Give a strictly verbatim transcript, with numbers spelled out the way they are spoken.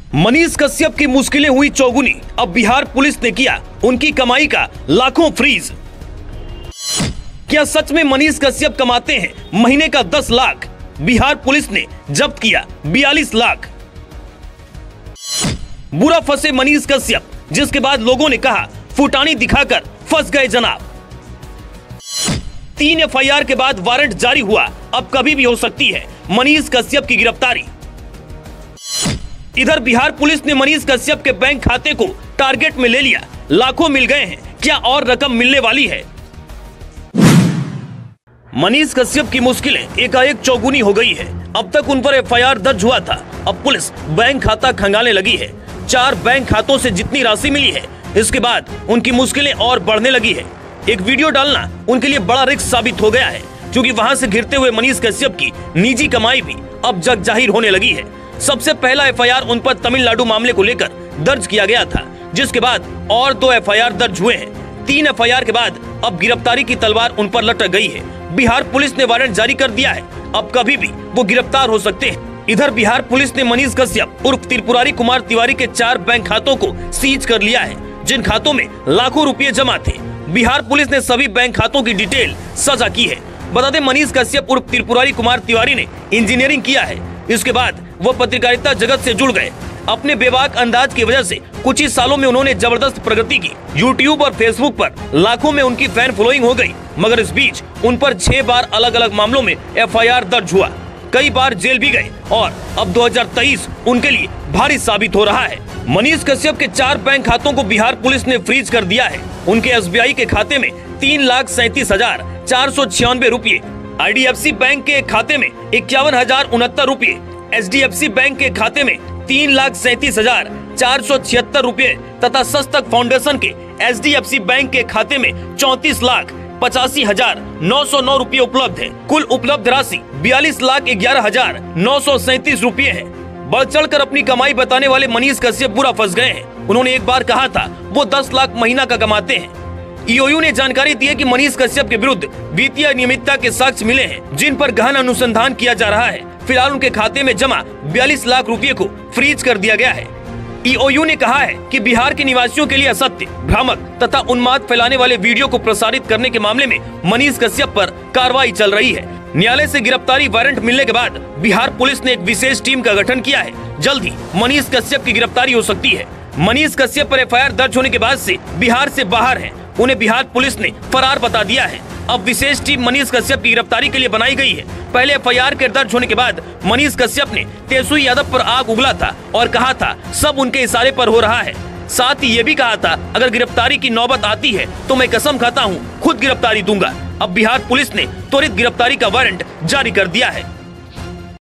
मनीष कश्यप की मुश्किलें हुई चौगुनी, अब बिहार पुलिस ने किया उनकी कमाई का लाखों फ्रीज। क्या सच में मनीष कश्यप कमाते हैं महीने का दस लाख? बिहार पुलिस ने जब्त किया बयालीस लाख। बुरा फंसे मनीष कश्यप, जिसके बाद लोगों ने कहा फुटानी दिखाकर फंस गए जनाब। तीन एफ आई आर के बाद वारंट जारी हुआ, अब कभी भी हो सकती है मनीष कश्यप की गिरफ्तारी। इधर बिहार पुलिस ने मनीष कश्यप के बैंक खाते को टारगेट में ले लिया, लाखों मिल गए हैं, क्या और रकम मिलने वाली है? मनीष कश्यप की मुश्किलें एकाएक चौगुनी हो गई है। अब तक उन पर एफ आई आर दर्ज हुआ था, अब पुलिस बैंक खाता खंगालने लगी है। चार बैंक खातों से जितनी राशि मिली है, इसके बाद उनकी मुश्किलें और बढ़ने लगी है। एक वीडियो डालना उनके लिए बड़ा रिस्क साबित हो गया है, क्योंकि वहां से घिरते हुए मनीष कश्यप की निजी कमाई भी अब जग जाहिर होने लगी है। सबसे पहला एफ आई आर उन पर तमिलनाडु मामले को लेकर दर्ज किया गया था, जिसके बाद और दो एफ आई आर दर्ज हुए हैं। तीन एफ आई आर के बाद अब गिरफ्तारी की तलवार उन पर लटक गई है। बिहार पुलिस ने वारंट जारी कर दिया है, अब कभी भी वो गिरफ्तार हो सकते हैं। इधर बिहार पुलिस ने मनीष कश्यप उर्फ त्रिपुरारी कुमार तिवारी के चार बैंक खातों को सीज कर लिया है, जिन खातों में लाखों रुपए जमा थे। बिहार पुलिस ने सभी बैंक खातों की डिटेल साझा की है। बता दें, मनीष कश्यप उर्फ त्रिपुरारी कुमार तिवारी ने इंजीनियरिंग किया है, इसके बाद वो पत्रकारिता जगत से जुड़ गए। अपने बेबाक अंदाज की वजह से कुछ ही सालों में उन्होंने जबरदस्त प्रगति की। यूट्यूब और फेसबुक पर लाखों में उनकी फैन फॉलोइंग हो गई, मगर इस बीच उन पर छह बार अलग अलग मामलों में एफ आई आर दर्ज हुआ, कई बार जेल भी गए और अब दो हज़ार तेईस उनके लिए भारी साबित हो रहा है। मनीष कश्यप के चार बैंक खातों को बिहार पुलिस ने फ्रीज कर दिया है। उनके एस बी आई के खाते में तीन लाख सैंतीस हजार चार सौ छियानवे रूपए, I D F C bank के खाते में इक्यावन हजार उनहत्तर रूपए, H D F C bank के खाते में तीन लाख सैंतीस हजार चार सौ छिहत्तर रूपए तथा सस्तक फाउंडेशन के H D F C bank के खाते में चौंतीस लाख पचासी हजार नौ सौ नौ रूपए उपलब्ध है। कुल उपलब्ध राशि बयालीस लाख ग्यारह हजार नौ सौ सैंतीस रूपए है। बढ़ चढ़ कर अपनी कमाई बताने वाले मनीष कश्यप बुरा फंस गए हैं। उन्होंने एक बार कहा था वो दस लाख महीना का कमाते हैं। ई ओ यू ने जानकारी दी है कि मनीष कश्यप के विरुद्ध वित्तीय अनियमितता के साक्ष्य मिले हैं, जिन पर गहन अनुसंधान किया जा रहा है। फिलहाल उनके खाते में जमा बयालीस लाख रुपए को फ्रीज कर दिया गया है। ई ओ यू ने कहा है कि बिहार के निवासियों के लिए असत्य, भ्रामक तथा उन्माद फैलाने वाले वीडियो को प्रसारित करने के मामले में मनीष कश्यप पर कार्रवाई चल रही है। न्यायालय से गिरफ्तारी वारंट मिलने के बाद बिहार पुलिस ने एक विशेष टीम का गठन किया है। जल्द ही मनीष कश्यप की गिरफ्तारी हो सकती है। मनीष कश्यप पर एफ आई आर दर्ज होने के बाद से बिहार से बाहर है, उन्हें बिहार पुलिस ने फरार बता दिया है। अब विशेष टीम मनीष कश्यप की गिरफ्तारी के लिए बनाई गई है। पहले एफ आई आर के दर्ज होने के बाद मनीष कश्यप ने तेजस्वी यादव पर आग उगला था और कहा था सब उनके इशारे पर हो रहा है। साथ ही ये भी कहा था अगर गिरफ्तारी की नौबत आती है तो मैं कसम खाता हूँ खुद गिरफ्तारी दूंगा। अब बिहार पुलिस ने त्वरित गिरफ्तारी का वारंट जारी कर दिया है।